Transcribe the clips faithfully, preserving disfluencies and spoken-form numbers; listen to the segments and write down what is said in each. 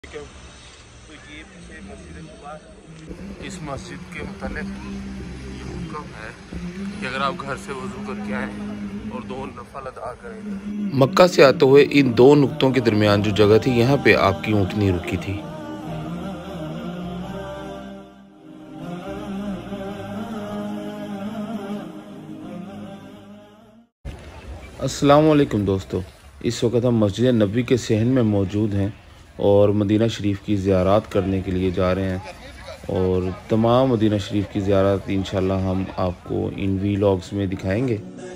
तो ये पीछे मस्जिद कुबा, इस मस्जिद के मुतालिक ये हुक्म है कि अगर आप घर से वज़ू करके आएँ और दो नफल अदा करें। मक्का से आते हुए इन दो नुक्तों के दरमियान जो जगह थी, यहाँ पे आपकी ऊँटनी रुकी थी। अस्सलाम वालेकुम दोस्तों, इस वक्त हम मस्जिद नबी के सहन में मौजूद हैं और मदीना शरीफ की ज़ियारत करने के लिए जा रहे हैं। और तमाम मदीना शरीफ की ज़ियारत इंशाल्लाह हम आपको इन वीलॉग्स में दिखाएंगे।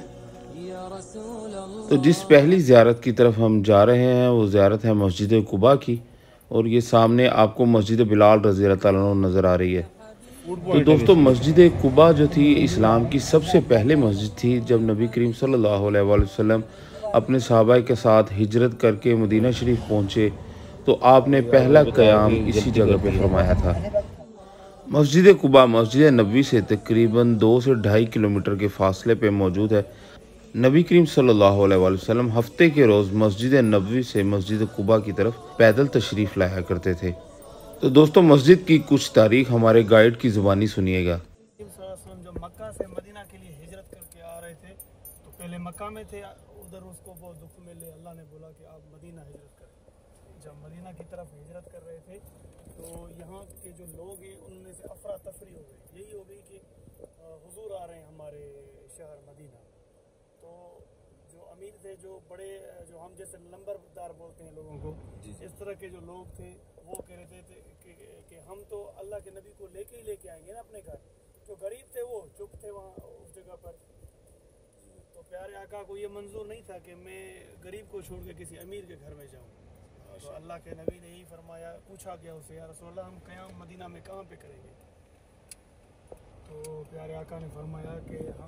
तो जिस पहली ज़ियारत की तरफ हम जा रहे हैं वो ज़ियारत है मस्जिद कुबा की, और ये सामने आपको मस्जिद बिलाल रज़ी अल्लाह तआला अन्हु नज़र आ रही है। तो दोस्तों, मस्जिद कुबा जो थी इस्लाम की सबसे पहले मस्जिद थी। जब नबी करीम सल्लल्लाहु अलैहि वसल्लम अपने सहाबा के साथ हिजरत करके मदीना शरीफ पहुँचे तो आपने पहला क़याम इसी जगह पे फरमाया था। मस्जिद कुबा मस्जिद नबी से तकरीबन दो से ढाई किलोमीटर के फासले पे मौजूद है। नबी करीम सल्लल्लाहु अलैहि वसल्लम हफ्ते के रोज़ मस्जिद नबी से मस्जिद कुबा की तरफ पैदल तशरीफ़ लाया करते थे। तो दोस्तों, मस्जिद की कुछ तारीख हमारे गाइड की ज़ुबानी सुनिएगा। जब मक्का से मदीना के लिए हिजरत करके आ रहे थे तो पहले मक्का में थे, उधर उसको बहुत दुख मिले, अल्लाह ने बोला कि आप मदीना हिजरत करें। जब मदीना की तरफ हिजरत कर रहे थे तो यहाँ के जो लोग हैं उनमें से अफरा तफरी हो गई। यही हो गई कि हुजूर आ रहे हैं हमारे शहर मदीना। तो जो अमीर थे, जो बड़े, जो हम जैसे नंबरदार बोलते हैं लोगों को, इस तरह के जो लोग थे वो कह रहे थे कि, कि हम तो अल्लाह के नबी को लेके ही लेके आएंगे ना अपने घर। जो गरीब थे वो चुप थे वहाँ उस जगह पर। तो प्यारे आका को ये मंजूर नहीं था कि मैं गरीब को छोड़ के किसी अमीर के घर में जाऊँ। तो अल्लाह के नबी ने यही फरमाया, पूछा गया उसे, या रसूल अल्लाह हम क़याम मदीना में कहाँ पे करेंगे? तो प्यारे आका ने फरमाया कि हम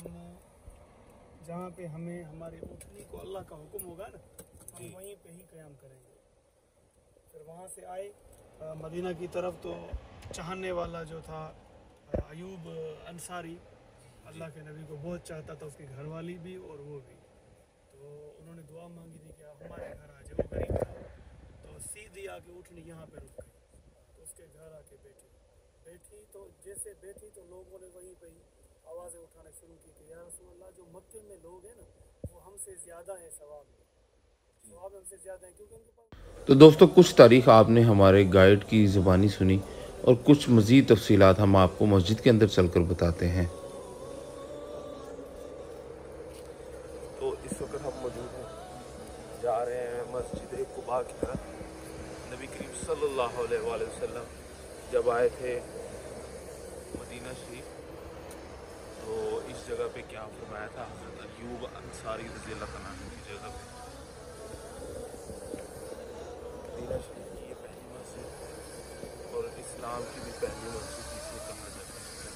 जहाँ पे हमें हमारी ऊँटनी को अल्लाह का हुक्म होगा ना, हम वहीं पे ही क़याम करेंगे। फिर वहाँ से आए मदीना की तरफ। तो चाहने वाला जो था अयूब अंसारी, अल्लाह के नबी को बहुत चाहता था, उसकी घरवाली भी और वो भी। तो उन्होंने दुआ मांगी थी कि आप हमारे घर आ जाओ, गरीब था। तो सीधी आके उठनी यहाँ पे रुक गई। तो उसके घर आके बैठी बैठी तो जैसे बैठी तो लोगों ने वहीं पे ही आवाज़ें उठाना शुरू की कि या रसूल अल्लाह, जो मक्के में लोग हैं ना वो हमसे ज़्यादा है सवाब में, सवाब हमसे ज़्यादा है, क्योंकि उनके पास। तो दोस्तों, कुछ तारीख आपने हमारे गाइड की ज़ुबानी सुनी और कुछ मज़ीद तफसीलात हम आपको मस्जिद के अंदर चलकर बताते हैं। तो इस वक्त हम मौजूद हैं, जा रहे हैं मस्जिद कुबा की तरफ। नबी करीम सल्लल्लाहु अलैहि वसल्लम जब आए थे मदीना शरीफ तो इस जगह पे क्या फरमाया था, हज़रत अयूब अंसारी रज़ी अल्लाह तआला अन्हु की जगह पे। मदीना शरीफ की ये पहली मस्जिद और इस्लाम की भी पहली मस्जिद जिसे कहा जाता है।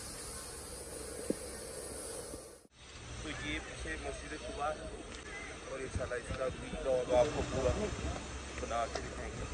तो ये पीछे मस्जिद कुबा और इंशाल्लाह इसका वीडियो आपको पूरा बना के दिखाएंगे।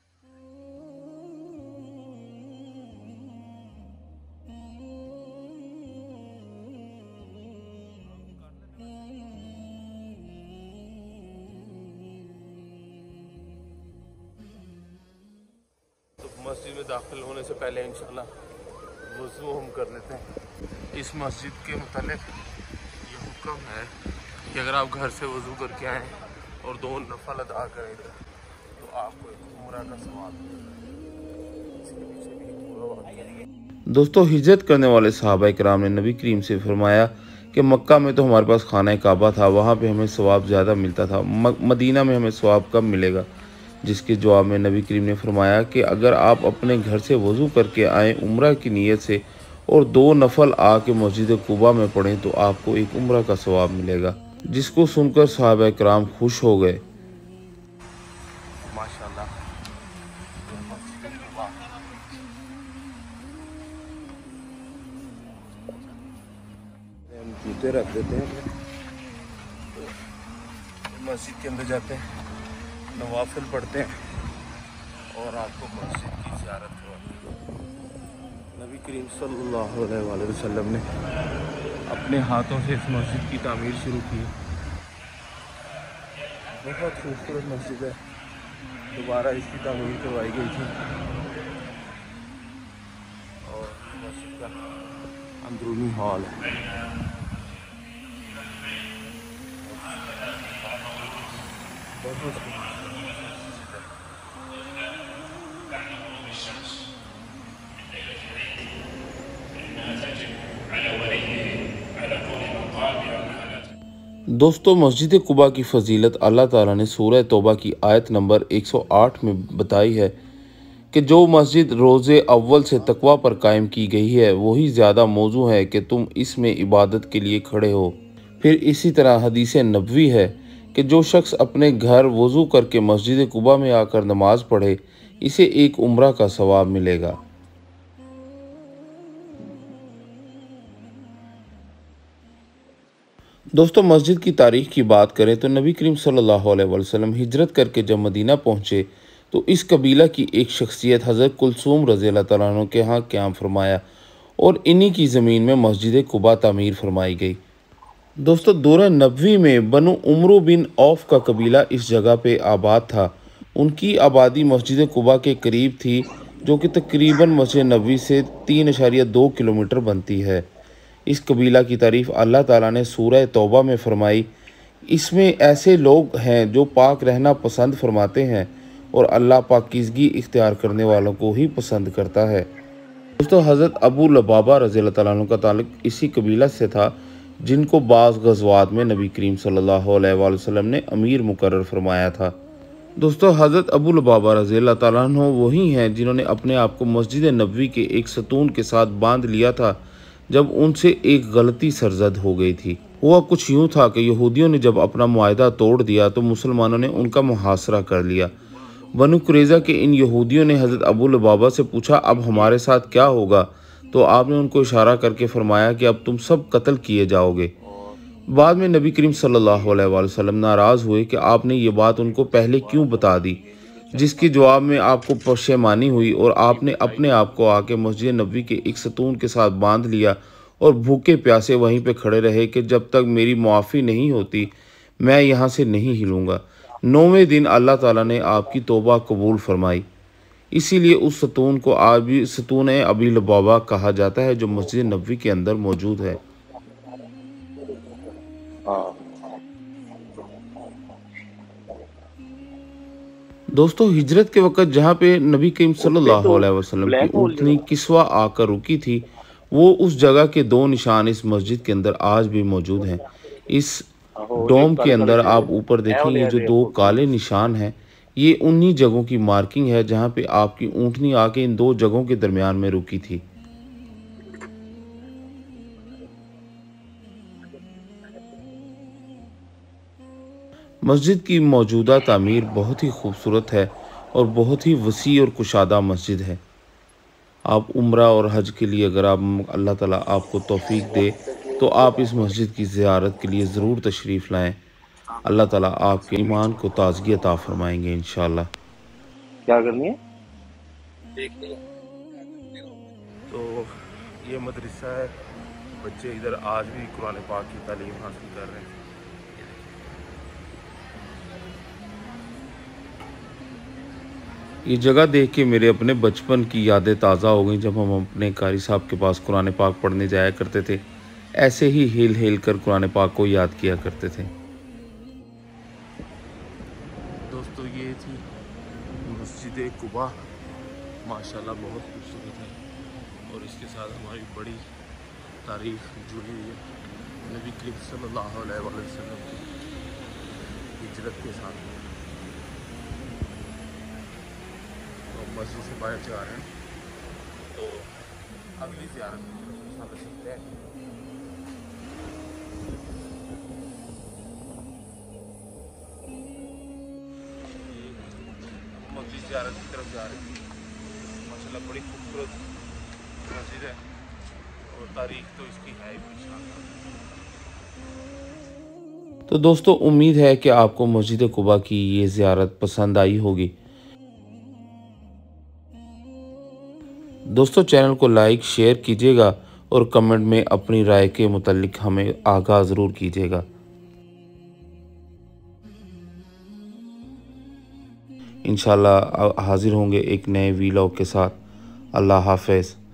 मस्जिद में दाखिल होने से पहले इंशाल्लाह वज़ू हम कर लेते हैं। इस मस्जिद के मुतालिक ये हुक्म है कि अगर आप घर से वज़ू करके आएँ और दो नफल अदा करें तो आपको एक उम्रा का सवाब मिलेगा। इसके पीछे भी पूरा वाक़या है। दोस्तों, हिजरत करने वाले सहाबा किराम ने नबी करीम से फरमाया कि मक्का में तो हमारे पास खाना काबा था, वहाँ पे हमें सवाब ज़्यादा मिलता था, मदीना में हमें सवाब कम मिलेगा। जिसके जवाब में नबी करीम ने फरमाया कि अगर आप अपने घर से वज़ू करके आएँ उम्रा की नीयत से और दो नफल आके मस्जिद कुबा में पढ़ें तो आपको एक उम्रा का सवाब मिलेगा। जिसको सुनकर सहाबा किराम खुश हो गए। माशाल्लाह। हम जूते रख देते हैं, मस्जिद के अंदर जाते हैं, नवाफिल पढ़ते हैं और आपको मस्जिद की ज़ियारत करवाते हैं। नबी करीम सल्लल्लाहु अलैहि वसल्लम ने अपने हाथों से इस मस्जिद की तामीर शुरू की। बहुत खूबसूरत मस्जिद है। दोबारा इसकी तामीर करवाई गई थी और मस्जिद का अंदरूनी हॉल है। दोस्तों, मस्जिद कुबा की फ़जीलत अल्लाह ताला ने सूरह तौबा की आयत नंबर एक सौ आठ में बताई है कि जो मस्जिद रोज़े अव्वल से तकवा पर कायम की गई है वही ज़्यादा मौजू है कि तुम इसमें इबादत के लिए खड़े हो। फिर इसी तरह हदीस नबवी है कि जो शख्स अपने घर वज़ू करके मस्जिद कुबा में आकर नमाज पढ़े इसे एक उम्रा का सवाब मिलेगा। दोस्तों, मस्जिद की तारीख़ की बात करें तो नबी करीम सल्लल्लाहु अलैहि वसल्लम हिजरत करके जब मदीना पहुँचे तो इस कबीला की एक शख्सियत हज़रत कुलसूम रज़ी अल्लाह तआला अन्हु के यहाँ क़याम फरमाया और इन्हीं की ज़मीन में मस्जिद कुबा तामीर फरमाई गई। दोस्तों, दौर नबवी में बनु उमरू बिन औफ का कबीला इस जगह पे आबाद था। उनकी आबादी मस्जिद कुबा के करीब थी जो कि तकरीबन मस्जिद नबवी से तीन अशारिया दो किलोमीटर बनती है। इस कबीला की तारीफ़ अल्लाह ताला ने सूरह तौबा में फरमाई। इसमें ऐसे लोग हैं जो पाक रहना पसंद फरमाते हैं और अल्लाह पाकीज़गी इख्तियार करने वालों को ही पसंद करता है। दोस्तों, हज़रत अबू लबाबा रज़ी अल्लाह तआला अन्हु का ताल्लुक इसी कबीला से था जिनको बाज़ गज़वात में नबी करीम सल्लल्लाहु अलैहि वसल्लम ने अमीर मुकर्रर फरमाया था। दोस्तों, हज़रत अबू लबाबा रज़ी अल्लाह तआला अन्हु वही हैं जिन्होंने अपने आप को मस्जिद नबवी के एक सतून के साथ बांध लिया था जब उनसे एक गलती सरजद हो गई थी। हुआ कुछ यूँ था कि यहूदियों ने जब अपना मुआहदा तोड़ दिया तो मुसलमानों ने उनका मुहासरा कर लिया। बनु कुरैज़ा के इन यहूदियों ने हज़रत अबू लबाबा से पूछा, अब हमारे साथ क्या होगा? तो आपने उनको इशारा करके फरमाया कि अब तुम सब कत्ल किए जाओगे। बाद में नबी करीम सल्लल्लाहु अलैहि वसल्लम नाराज़ हुए कि आपने ये बात उनको पहले क्यों बता दी, जिसके जवाब में आपको पशेमानी हुई और आपने अपने आप को आके मस्जिद नबवी के एक सतून के साथ बांध लिया और भूखे प्यासे वहीं पे खड़े रहे कि जब तक मेरी मुआफ़ी नहीं होती मैं यहाँ से नहीं हिलूँगा। नौवें दिन अल्लाह ताला ने आपकी तौबा कबूल फरमाई। इसीलिए उस सतून को आज भी सतून अबी लबाबा कहा जाता है जो मस्जिद नबवी के अंदर मौजूद है। दोस्तों, हिजरत के वक़्त जहाँ पे नबी करीम सल्लल्लाहु अलैहि वसल्लम की ऊँटनी किस्वा आकर रुकी थी वो उस जगह के दो निशान इस मस्जिद के अंदर आज भी मौजूद हैं। इस डोम के अंदर आप ऊपर देखें ये जो दो काले निशान हैं ये उन्हीं जगहों की मार्किंग है जहाँ पे आपकी ऊँटनी आके इन दो जगहों के दरमियान में रुकी थी। मस्जिद की मौजूदा तामीर बहुत ही खूबसूरत है और बहुत ही वसी और कुशादा मस्जिद है। आप उम्रा और हज के लिए अगर आप अल्लाह ताला आपको तौफीक दे तो आप इस मस्जिद की ज़ियारत के लिए ज़रूर तशरीफ़ लाएं। अल्लाह ताला आपके ईमान को ताज़गी अता फरमाएंगे इंशाअल्लाह। क्या करनी है? तो ये मदरसा है, बच्चे इधर आज भी कुरान पाक की तालीम हासिल कर रहे हैं। ये जगह देख के मेरे अपने बचपन की यादें ताज़ा हो गई जब हम अपने कारी साहब के पास कुरान पाक पढ़ने जाया करते थे। ऐसे ही हिल हिल कर कुरान पाक को याद किया करते थे। दोस्तों, ये थी मस्जिद कुबा, माशाल्लाह बहुत खूबसूरत है और इसके साथ हमारी बड़ी तारीख जुड़ी हुई है नबी करीम सल्लल्लाहु अलैहि वसल्लम की हिजरत के साथ। मस्जिद से बाहर जा रहे हैं तो अगली ज़ियारत कर सकते हैं। मस्जिद ज़ियारत की तरफ जा रहे हैं। माशाल्लाह बड़ी खूबसूरत मस्जिद है और तारीख तो इसकी है ही शानदार। तो दोस्तों, उम्मीद है कि आपको मस्जिद कुबा की ये ज़ियारत पसंद आई होगी। दोस्तों, चैनल को लाइक शेयर कीजिएगा और कमेंट में अपनी राय के मुतालिक हमें आगाह ज़रूर कीजिएगा। इंशाल्लाह हाज़िर होंगे एक नए वीलॉग के साथ। अल्लाह हाफ़िज़।